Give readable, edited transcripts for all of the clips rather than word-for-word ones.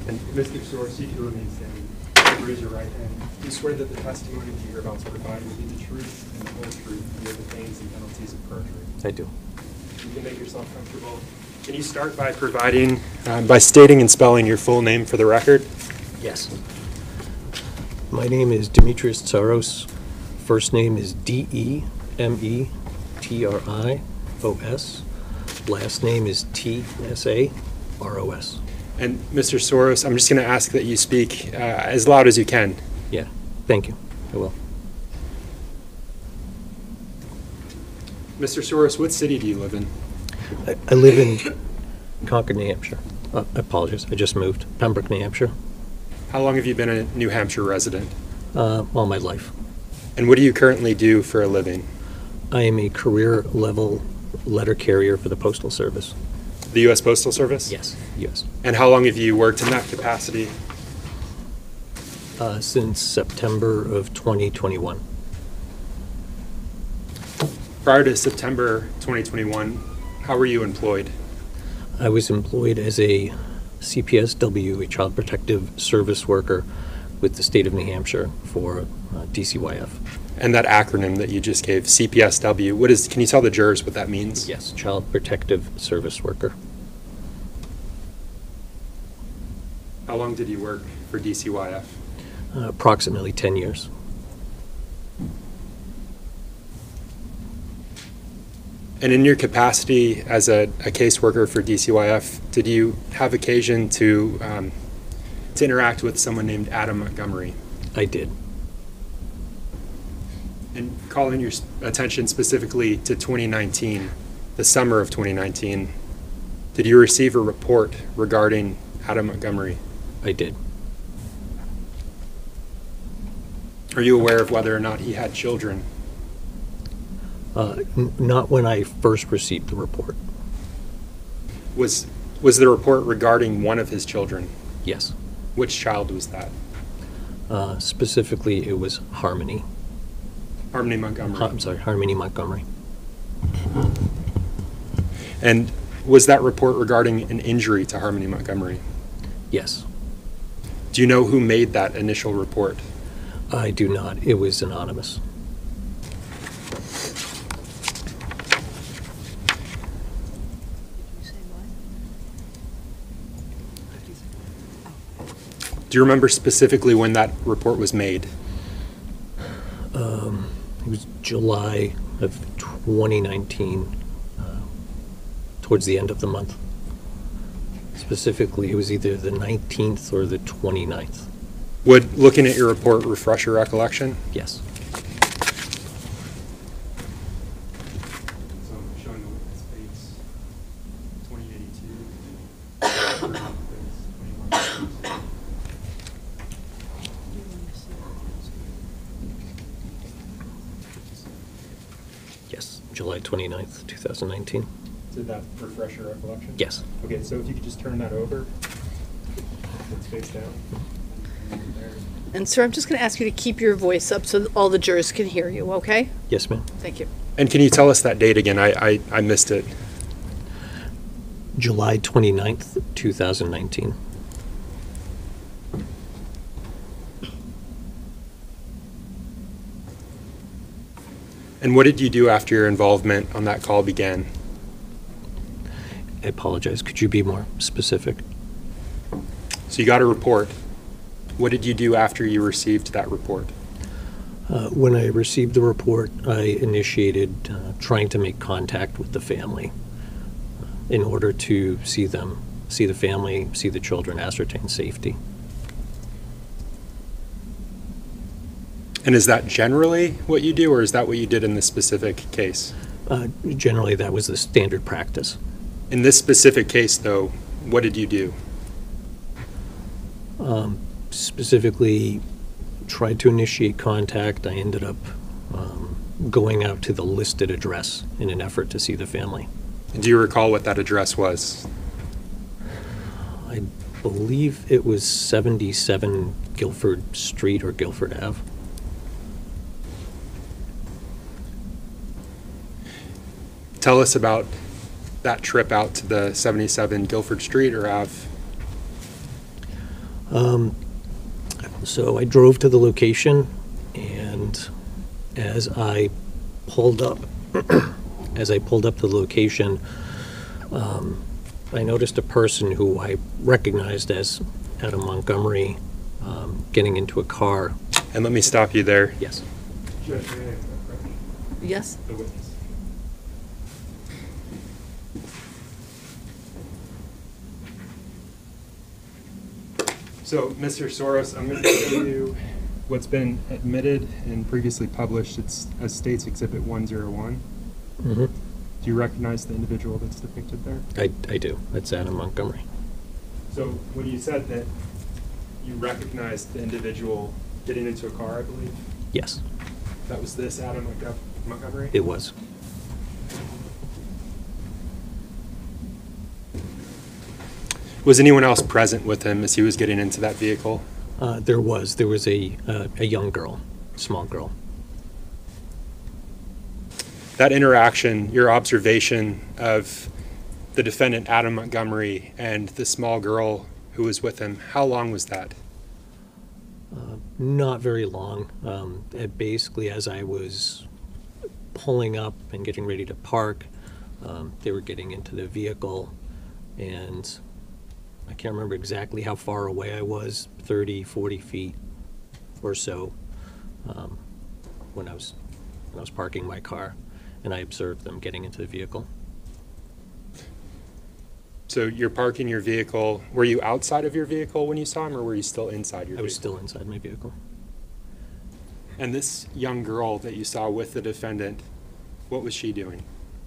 And Mr. Tsaros, you can remain standing. Raise your right hand. Do you swear that the testimony that you're about to provide will be the truth and the whole truth with the pains and penalties of perjury? I do. You can make yourself comfortable. Can you start by by stating and spelling your full name for the record? Yes. My name is Demetrios Tsaros. First name is Demetrios. Last name is Tsaros. And Mr. Tsaros, I'm just going to ask that you speak as loud as you can. Yeah, thank you. I will. Mr. Tsaros, what city do you live in? I live in Concord, New Hampshire. I apologize, I just moved. Pembroke, New Hampshire. How long have you been a New Hampshire resident? All my life. And what do you currently do for a living? I am a career level letter carrier for the Postal Service. The U.S. Postal Service? Yes, yes. And how long have you worked in that capacity? Since September of 2021. Prior to September 2021, how were you employed? I was employed as a CPSW, a Child Protective Service worker with the state of New Hampshire for DCYF. And that acronym that you just gave, CPSW, can you tell the jurors what that means? Yes, Child Protective Service worker. How long did you work for DCYF? Approximately 10 years. And in your capacity as a caseworker for DCYF, did you have occasion to interact with someone named Adam Montgomery? I did. And calling your attention specifically to 2019, the summer of 2019, did you receive a report regarding Adam Montgomery? I did. Are you aware of whether or not he had children? Not when I first received the report. Was the report regarding one of his children? Yes. Which child was that? Specifically, it was Harmony. Harmony Montgomery. I'm sorry, Harmony Montgomery. And was that report regarding an injury to Harmony Montgomery? Yes. Do you know who made that initial report? I do not. It was anonymous. Do you remember specifically when that report was made? It was July of 2019, towards the end of the month. Specifically, it was either the 19th or the 29th. Would looking at your report refresh your recollection? Yes. So I'm showing the witness face 2082. Yes, July 29th, 2019. Did that refresh your recollection? Yes. Okay, so if you could just turn that over. Let's face down. There. And sir, I'm just going to ask you to keep your voice up so that all the jurors can hear you, okay? Yes, ma'am. Thank you. And can you tell us that date again? I missed it. July 29th, 2019. And what did you do after your involvement on that call began? I apologize. Could you be more specific? So you got a report. What did you do after you received that report? When I received the report, I initiated trying to make contact with the family in order to see the family, see the children, ascertain safety. And is that generally what you do, or is that what you did in this specific case? Generally, that was the standard practice. In this specific case, though, what did you do? Specifically, tried to initiate contact. I ended up going out to the listed address in an effort to see the family. Do you recall what that address was? I believe it was 77 Guilford Street or Guilford Ave. Tell us about that trip out to the 77 Guilford Street or Ave. So I drove to the location, and as I pulled up, the location, I noticed a person who I recognized as Adam Montgomery getting into a car. And let me stop you there. Yes. Yes? The witness. So, Mr. Tsaros, I'm going to show you what's been admitted and previously published. It's as State's Exhibit 101. Mm-hmm. Do you recognize the individual that's depicted there? I do. That's Adam Montgomery. So, when you said that you recognized the individual getting into a car, I believe, Yes, that was this Adam Montgomery? it was. Was anyone else present with him as he was getting into that vehicle? There was a young girl, small girl. That interaction, your observation of the defendant, Adam Montgomery, and the small girl who was with him, how long was that? Not very long. Basically, as I was pulling up and getting ready to park, they were getting into the vehicle, and I can't remember exactly how far away I was, 30, 40 feet or so, when I was parking my car, and I observed them getting into the vehicle. So you're parking your vehicle. Were you outside of your vehicle when you saw him, or were you still inside your vehicle? I was still inside my vehicle. And this young girl that you saw with the defendant, what was she doing?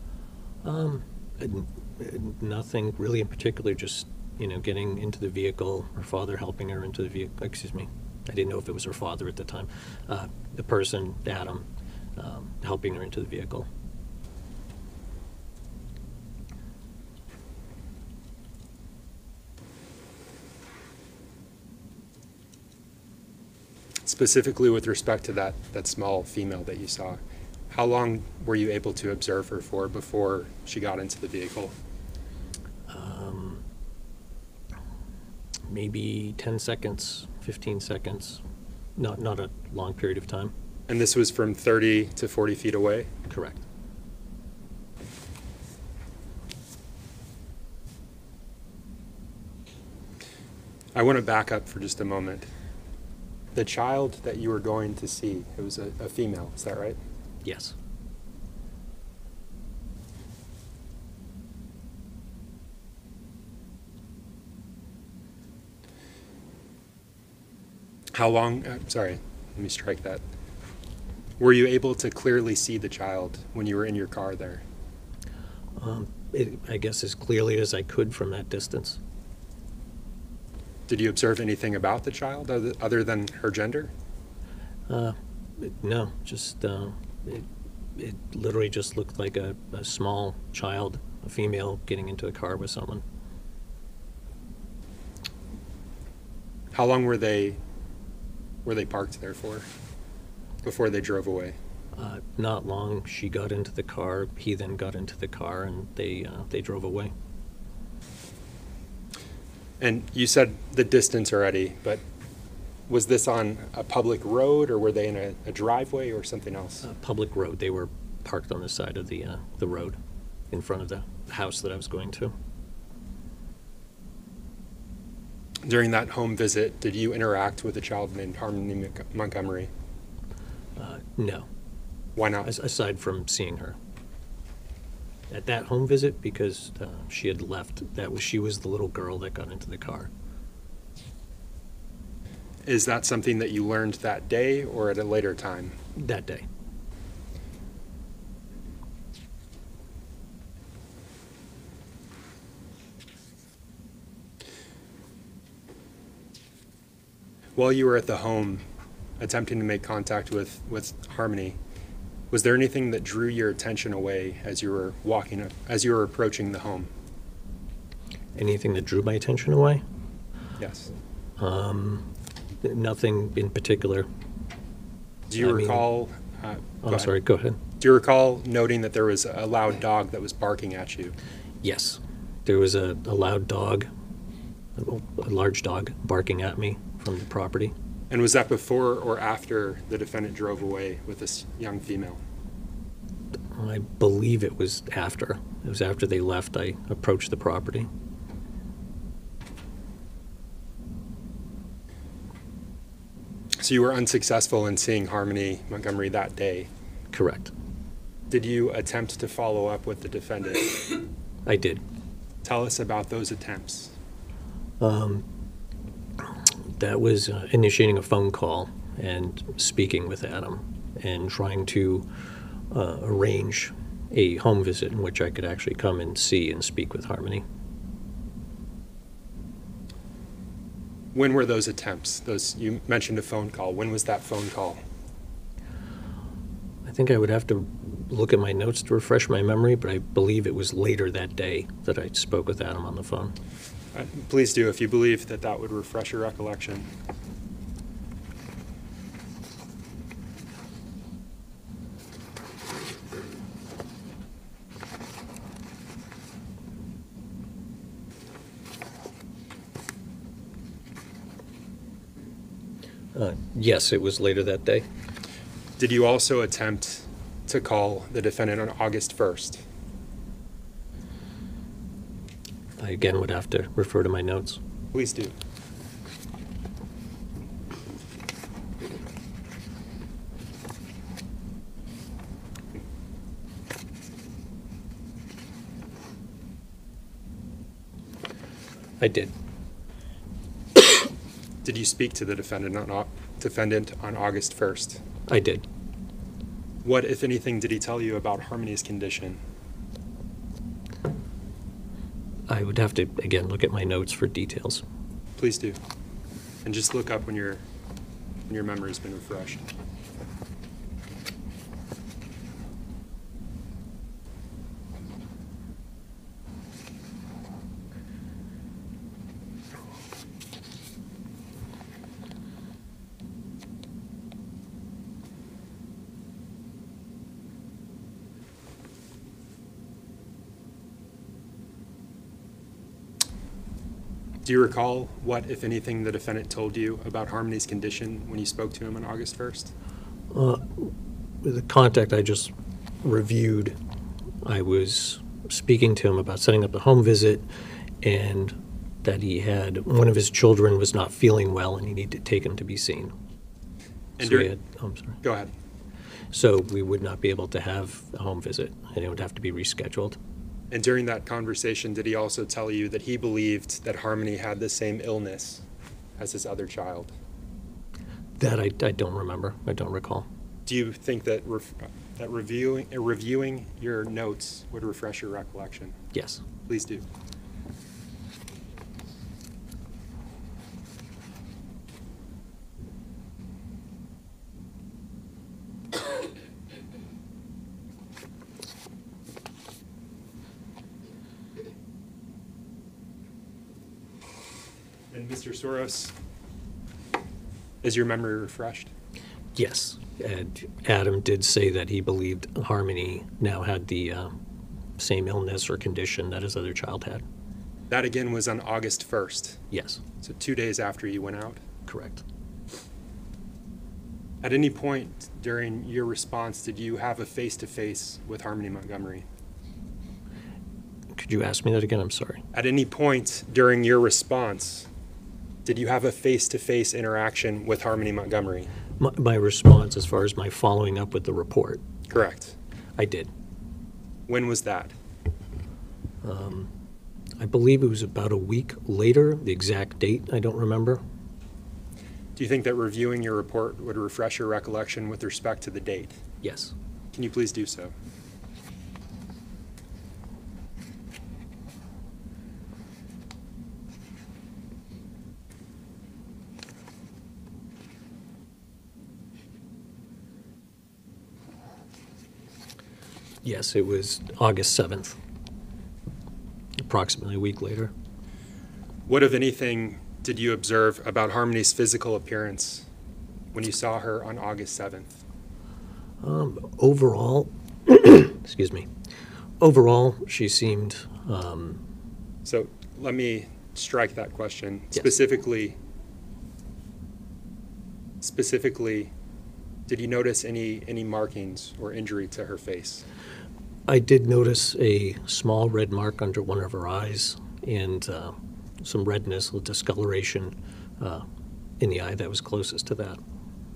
Nothing really in particular, just, getting into the vehicle, her father helping her into the vehicle. Excuse me, I didn't know if it was her father at the time. The person, Adam, helping her into the vehicle. Specifically with respect to that small female that you saw, how long were you able to observe her for before she got into the vehicle? Maybe 10 seconds, 15 seconds, not a long period of time. And this was from 30 to 40 feet away? Correct. I want to back up for just a moment. The child that you were going to see, it was a female, is that right? Yes. How long, sorry, let me strike that. Were you able to clearly see the child when you were in your car there? I guess as clearly as I could from that distance. Did you observe anything about the child other than her gender? No, just it literally just looked like a small child, a female, getting into a car with someone. How long were they parked there for before they drove away? Not long. She got into the car. He then got into the car, and they drove away. And you said the distance already, but was this on a public road, or were they in a driveway or something else? Public road. They were parked on the side of the road in front of the house that I was going to. During that home visit, did you interact with a child named Harmony Montgomery? No. Why not? Aside from seeing her at that home visit, because she had left. She was the little girl that got into the car. Is that something that you learned that day or at a later time? That day. While you were at the home attempting to make contact with Harmony, was there anything that drew your attention away as you were approaching the home? Anything that drew my attention away? Yes. Nothing in particular. Do you recall? I'm sorry, go ahead. Do you recall noting that there was a loud dog that was barking at you? Yes. There was a loud dog a large dog barking at me from the property. And was that before or after the defendant drove away with this young female? I believe it was after. It was after they left. I approached the property. So you were unsuccessful in seeing Harmony Montgomery that day. Correct. Did you attempt to follow up with the defendant? I did. Tell us about those attempts. That was initiating a phone call and speaking with Adam and trying to arrange a home visit in which I could actually come and see and speak with Harmony. When were those attempts? You mentioned a phone call. When was that phone call? I think I would have to look at my notes to refresh my memory, but I believe it was later that day that I spoke with Adam on the phone. Please do, if you believe that that would refresh your recollection. Yes, it was later that day. Did you also attempt to call the defendant on August 1st? I again would have to refer to my notes. Please do. I did. Did you speak to the defendant on August 1st? I did. What, if anything, did he tell you about Harmony's condition? I would have to, again, look at my notes for details. Please do. And just look up when your memory's been refreshed. Do you recall what, if anything, the defendant told you about Harmony's condition when you spoke to him on August 1st? The contact I just reviewed, I was speaking to him about setting up a home visit and that he had, one of his children was not feeling well and he needed to take him to be seen. And So we had, I'm sorry. Go ahead. So we would not be able to have a home visit and it would have to be rescheduled. And during that conversation, did he also tell you that he believed that Harmony had the same illness as his other child? That I don't remember. I don't recall. Do you think that reviewing your notes would refresh your recollection? Yes. Please do. And Mr. Tsaros, is your memory refreshed? Yes. And Adam did say that he believed Harmony now had the same illness or condition that his other child had. That again was on August 1st. Yes. So 2 days after you went out. Correct. At any point during your response, did you have a face-to-face with Harmony Montgomery? Could you ask me that again? I'm sorry. At any point during your response, did you have a face-to-face interaction with Harmony Montgomery? My response as far as my following up with the report, Correct. I did. When was that? I believe it was about a week later. The exact date, I don't remember. Do you think that reviewing your report would refresh your recollection with respect to the date? Yes. Can you please do so? Yes, it was August 7th, approximately a week later. What, if anything, did you observe about Harmony's physical appearance when you saw her on August 7th? Overall, excuse me, overall, she seemed, So let me strike that question. Yes. Specifically, did you notice any markings or injury to her face? I did notice a small red mark under one of her eyes and some redness, a discoloration in the eye that was closest to that.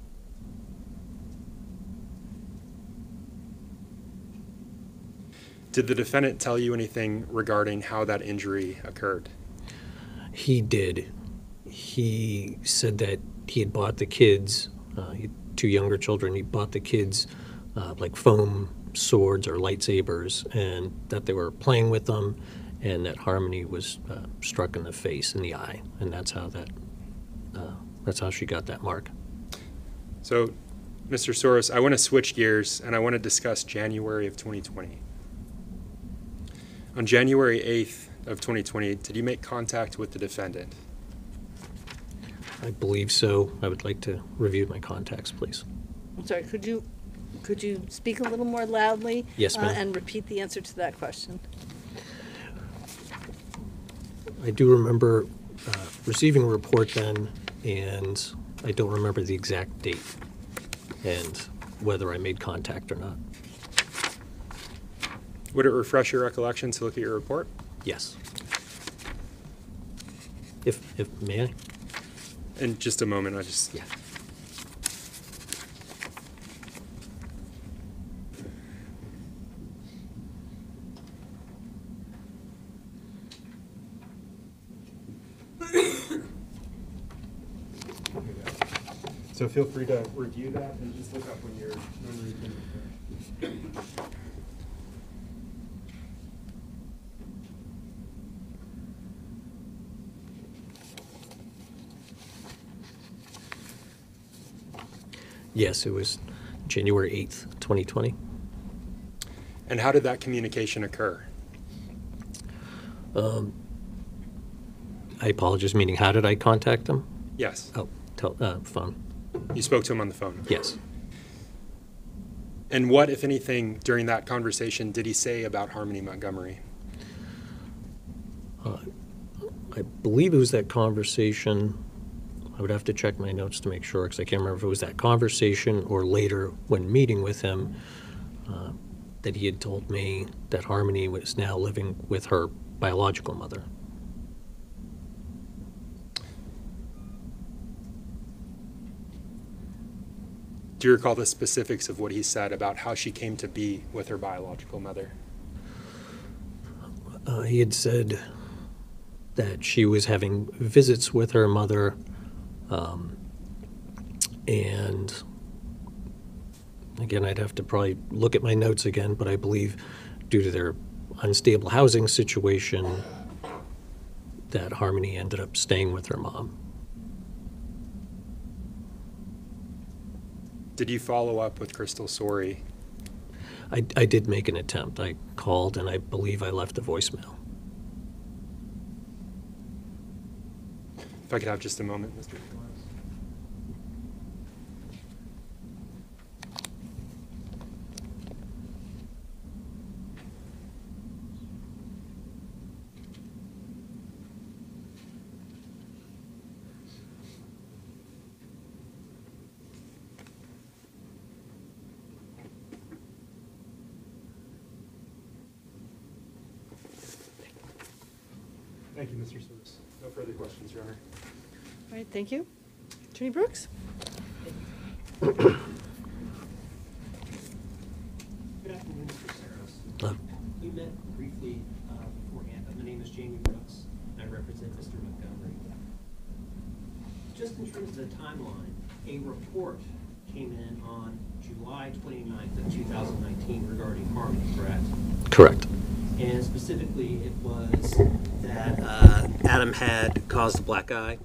Did the defendant tell you anything regarding how that injury occurred? He did. He said that he had bought the kids, he had 2 younger children, he bought the kids like foam swords or lightsabers, and that they were playing with them, and that Harmony was struck in the face, in the eye, and that's how she got that mark. So, Mr. Tsaros, I want to switch gears, and I want to discuss January of 2020. On January 8th of 2020, did you make contact with the defendant? I believe so. I would like to review my contacts, please. I'm sorry, could you speak a little more loudly? Yes, ma'am. And repeat the answer to that question? I do remember receiving a report then, and I don't remember the exact date and whether I made contact or not. Would it refresh your recollection to look at your report? Yes. If may I? In just a moment, Yeah. So feel free to review that and just look up when you're reading. Yes, it was January 8th, 2020. And how did that communication occur? I apologize, meaning how did I contact them? Yes. Oh, phone. You spoke to him on the phone? Yes. And what, if anything, during that conversation did he say about Harmony Montgomery? I believe it was that conversation. I would have to check my notes to make sure, because I can't remember if it was that conversation or later when meeting with him that he had told me that Harmony was now living with her biological mother. Do you recall the specifics of what he said about how she came to be with her biological mother? He had said that she was having visits with her mother, and again, I'd have to probably look at my notes again, but I believe due to their unstable housing situation that Harmony ended up staying with her mom. Did you follow up with Crystal Sorey? I did make an attempt. I called, and I believe I left a voicemail. If I could have just a moment, Mr. Tsaros. Thank you, Mr. Tsaros. No further questions, Your Honor. All right, thank you. Attorney Brooks? Good afternoon, Mr. Tsaros. Hello. We met briefly beforehand. My name is Jamie Brooks, and I represent Mr. Montgomery. Just in terms of the timeline, a report came in on July 29th of 2019 regarding Harmony, correct? Correct. And specifically, it was that Adam had caused a black eye.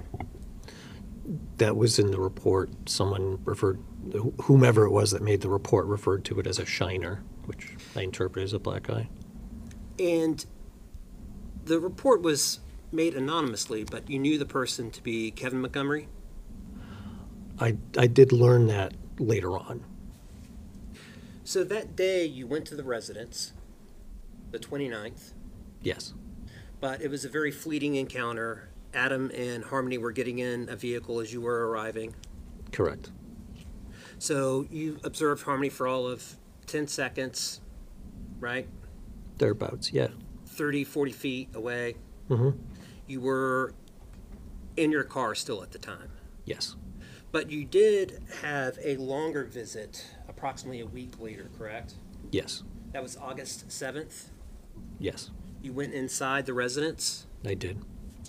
That was in the report. Someone referred, whomever it was that made the report referred to it as a shiner, which I interpret as a black eye. And the report was made anonymously, but you knew the person to be Kevin Montgomery? I did learn that later on. So that day you went to the residence, the 29th, Yes. but it was a very fleeting encounter. Adam and Harmony were getting in a vehicle as you were arriving. Correct. So you observed Harmony for all of 10 seconds, right? Thereabouts, yeah. 30, 40 feet away. Mm-hmm. You were in your car still at the time. Yes. But you did have a longer visit approximately a week later, correct? Yes. That was August 7th. Yes. You went inside the residence. I did.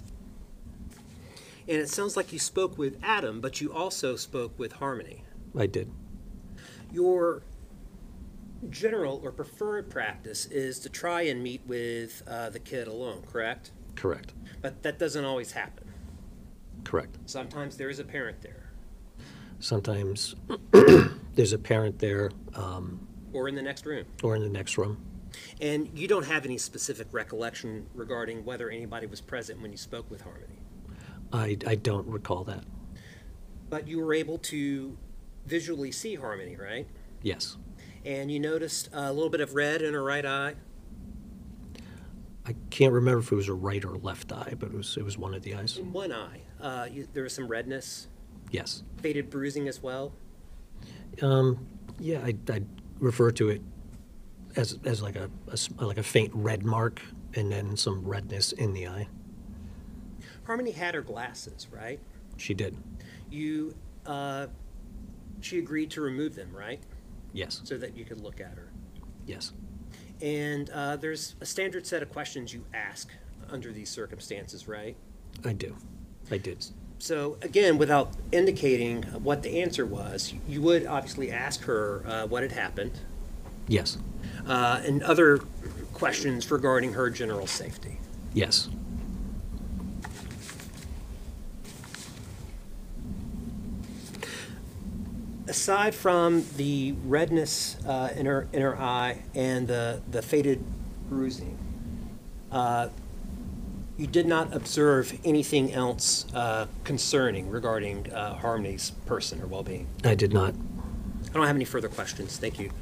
And it sounds like you spoke with Adam, but you also spoke with Harmony. I did. Your general or preferred practice is to try and meet with the kid alone, correct? Correct. But that doesn't always happen. Correct. Sometimes there is a parent there. Sometimes there's a parent there, Or in the next room. or in the next room. And you don't have any specific recollection regarding whether anybody was present when you spoke with Harmony. I don't recall that. But you were able to visually see Harmony, right? Yes. And you noticed a little bit of red in her right eye. I can't remember if it was a right or left eye, but it was one of the eyes. In one eye, there was some redness, Yes. faded bruising as well. Yeah, I'd refer to it as like a faint red mark and then some redness in the eye. Harmony had her glasses, right? She did. You, she agreed to remove them, right? Yes. So that you could look at her. Yes. And there's a standard set of questions you ask under these circumstances, right? I do. I did. So again, without indicating what the answer was, you would obviously ask her what had happened. Yes. And other questions regarding her general safety. Yes. Aside from the redness in her eye and the faded bruising, you did not observe anything else concerning regarding Harmony's person or well-being. I did not. I don't have any further questions. Thank you.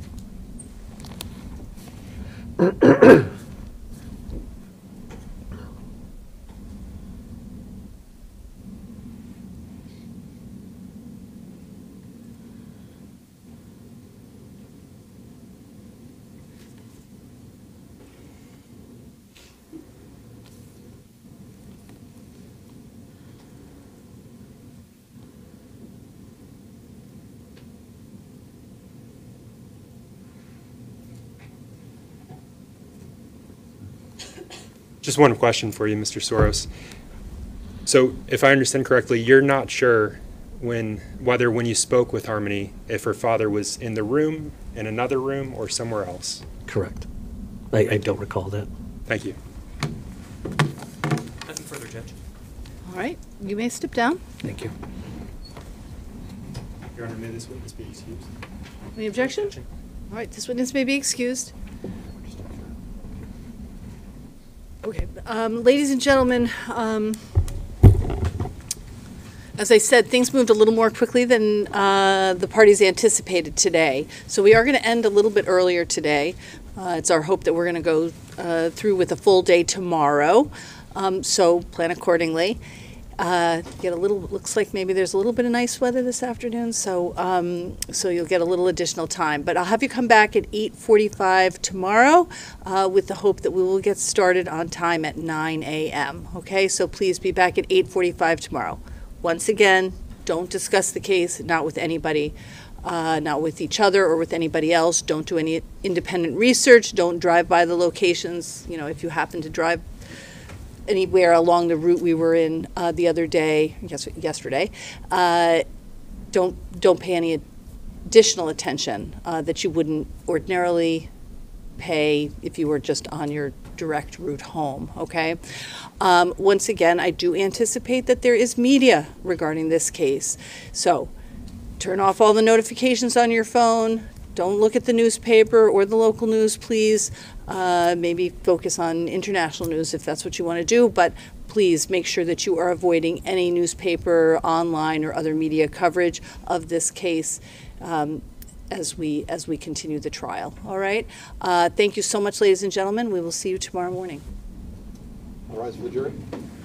Just one question for you, Mr. Tsaros. So if I understand correctly, you're not sure whether when you spoke with Harmony, if her father was in the room, in another room, or somewhere else. Correct. I don't recall that. Thank you. Nothing further, Judge. All right, you may step down. Thank you. Your Honor, may this witness be excused? Any objection? All right, this witness may be excused. Okay, ladies and gentlemen, as I said, things moved a little more quickly than the parties anticipated today. So we are going to end a little bit earlier today. It's our hope that we're going to go through with a full day tomorrow. So plan accordingly. Looks like maybe there's a little bit of nice weather this afternoon, so you'll get a little additional time. But I'll have you come back at 8:45 tomorrow with the hope that we will get started on time at 9 a.m. Okay, so please be back at 8:45 tomorrow. Once again, don't discuss the case, not with anybody, not with each other or with anybody else. Don't do any independent research. Don't drive by the locations. You know, if you happen to drive anywhere along the route we were in the other day, yesterday, don't pay any additional attention that you wouldn't ordinarily pay if you were just on your direct route home, okay? Once again, I do anticipate that there is media regarding this case. So turn off all the notifications on your phone. Don't look at the newspaper or the local news, please. Maybe focus on international news if that's what you want to do, but please make sure that you are avoiding any newspaper, online, or other media coverage of this case as we continue the trial. All right? Thank you so much, ladies and gentlemen. We will see you tomorrow morning. All rise for the jury.